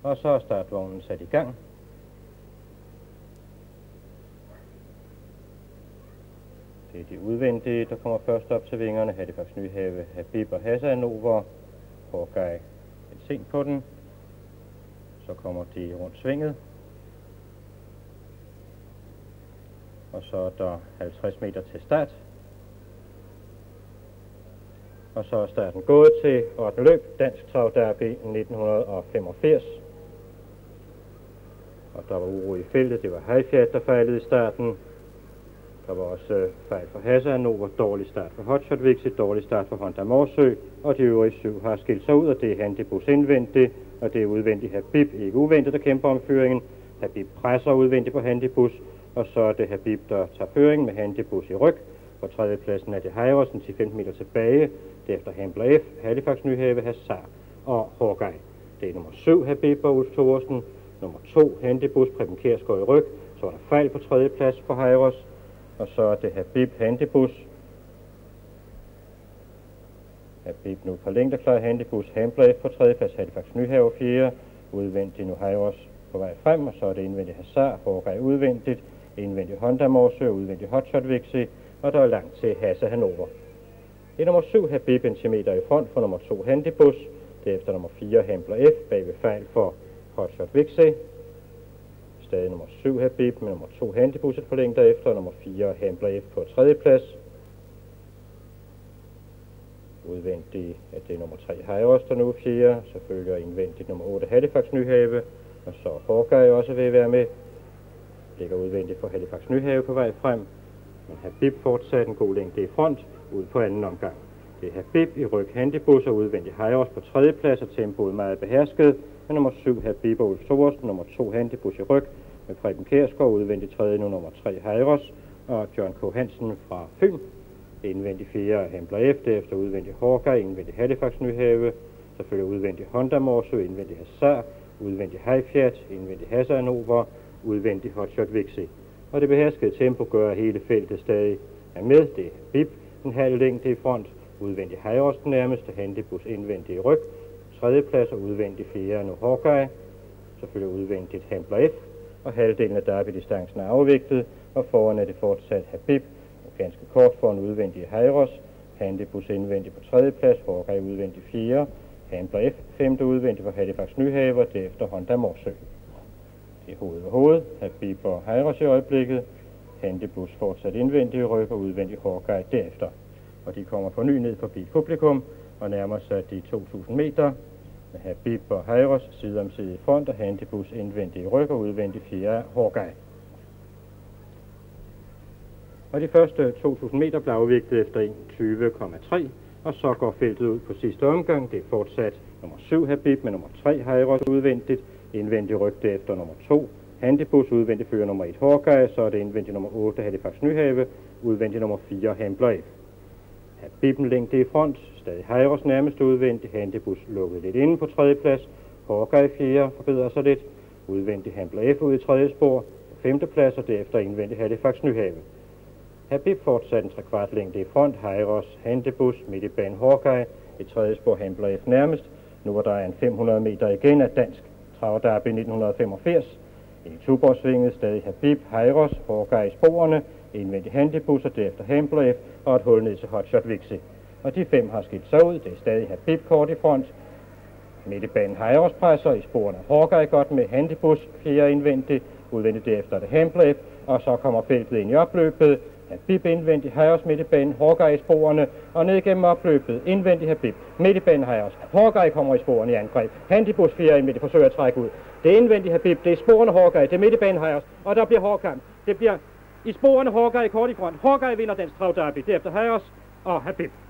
Og så er startvognen sat i gang. Det er de udvendige, der kommer først op til vingerne. Halifax Nyhave, Habib og Hasanover. Hawkeye lidt sent på den. Så kommer de rundt svinget. Og så er der 50 meter til start. Og så er starten gået til 8. løb, Dansk Trav Derby 1985. Og der var uro i feltet, det var Hajfjat, der fejlede i starten. Der var også fejl for Hasanover, dårlig start for Hotshot Vixi, dårlig start for Honda Morsø, og de øvrige 7 har skilt sig ud, og det er Handibus indvendigt, og det er udvendigt Habib, ikke uventet, der kæmper om føringen. Habib presser udvendigt på Handibus, og så er det Habib, der tager føringen med Handibus i ryg. På 3. pladsen er det Heirossen til 15 meter tilbage, derefter Hambler F, Halifax Nyhave, Hazard og Hawkeye. Det er nummer 7 Habib og Ulf Thorsen, nummer 2 Handibus, Preben Kjærsgaard i ryg, så er der fejl på 3. plads for Heiros, og så er det Habib Handibus. Habib nu på længdeklar, Handibus, Hambler F på 3. plads, Halifax Nyhave 4, udvendigt nu Heiros på vej frem, og så er det indvendigt Hazard, Hawkeye udvendigt, indvendigt Honda Morsø, udvendigt Hotshot Vixi, og der er langt til Hasse Hanover. Det er nummer 7 Habib en meter i front for nummer 2 Handibus, derefter nummer 4 Hambler F bagved fejl for Hotshot Vixi. Stadig nummer 7 Habib med nummer 2 Handibus et par længder efter, og nummer 4 Hambler F på 3. plads. Udvendigt at det er nummer 3 Heiros, der nu er 4, så følger indvendigt nummer 8 Halifax Nyhave, og så Hawkeye også vil være med. Ligger udvendigt for Halifax Nyhave på vej frem, men Habib fortsat en god længde i front ud på anden omgang. Det er Habib i ryg Handibus og udvendigt Heiros på 3. plads, og tempoet meget behersket, med nummer 7 Habib og Ulf Thorsen, nummer 2 Handibus i ryg, med Preben Kjærsgaard udvendigt 3. nu nummer 3 Heiros, og John K. Hansen fra Fyn. Indvendigt 4 Hambler F, derefter udvendigt Hawkeye, indvendigt Halifax Nyhave, så følger udvendigt Honda Morsø, indvendigt Hazard, udvendigt Hajfjat, indvendigt Hasanover, udvendigt Hotshot Vixi. Og det beherskede tempo gør, at hele feltet stadig er med. Det er Habib, en halv længde i front, udvendigt Heiros den nærmeste, Handibus indvendigt i ryg, 3. plads og udvendigt 4 nu Hawkeye, selvfølgelig udvendigt Hambler F, og halvdelen af derby-distancen er afviklet, og foran er det fortsat Habib, og ganske kort foran udvendigt Heiros, Handibus indvendigt på 3. plads, Hawkeye udvendigt 4, Hambler F 5. udvendigt for Halifax Nyhave, og derefter Honda Morsø. Det er hoved og hoved, Habib og Heiros i øjeblikket, Handibus fortsat indvendigt i ryg og udvendigt Hawkeye derefter. Og de kommer på ny ned forbi publikum og nærmer sig de 2000 meter med Habib og Heiros side om side i front og Handibus indvendigt i ryg og udvendigt 4 Hawkeye. Og de første 2000 meter blev afviklet efter 21,3, og så går feltet ud på sidste omgang. Det er fortsat nummer 7 Habib med nummer 3 Heiros udvendigt, indvendigt ryg derefter nummer 2 Handibus, udvendigt fører nummer 1 Hawkeye, så er det indvendigt nummer 8 Halifax Nyhave, udvendigt nummer 4 Hambler F. Habib en længde i front, stadig Heiros nærmest udvendigt, Handibus lukket lidt inde på 3. plads, Hawkeye 4 forbedrer sig lidt, udvendigt Hambler F ud i 3. spor på 5. plads, og derefter indvendigt Halifax Nyhave. Habib fortsat en 3/4 længde i front, Heiros, Handibus, midt i banen Hawkeye, i 3. spor Hambler F nærmest. Nu hvor der er en 500 meter igen af Dansk Trav Derby 1985. I Tuborgsvinget stadig Habib, Heiros, Hawkeye i sporene, indvendigt Handibus og derefter Hambler F og et hul ned til Hotshot Vixi. Og de 5 har skilt sig ud, det er stadig Habib kort i front. Midt i banen Heiros presser, i sporene Hawkeye godt med Handibus, 4 indvendigt, udvendigt derefter det Hambler F, og så kommer feltet ind i opløbet. Habib indvendigt, Heiros midt i banen, Hawkeye i sporene, og ned gennem opløbet, indvendigt Habib, midt i banen Heiros. Hawkeye kommer i sporene i angreb, Handibus 4 indvendigt, forsøger at trække ud. Det er indvendigt Habib, det er sporene Hawkeye, det er midt i banen Heiros, og der bliver hårdkamp. Det bliver i sporene Hawkeye kort i front. Hawkeye vinder Dansk Trav Derby, derefter Heiros og Habib.